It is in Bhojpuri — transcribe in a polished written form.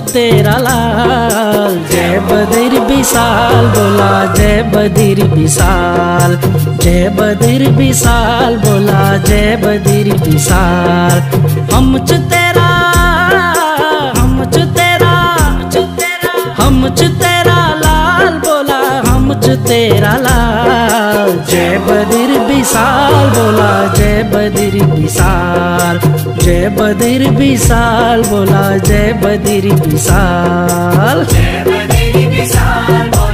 तेरा लाल। जय बद्र विशाल बोला जय बद्र विशाल, जय बद्र विशाल बोला जय बद्र विशाल। हम च तेरा हम च तेरा हम च तेरा लाल बोला हम च तेरा लाल। जय बद्र विशाल बोला जय बद्र विशाल, जय बद्र विशाल बोला जय बद्र विशाल। जय बद्र विशाल।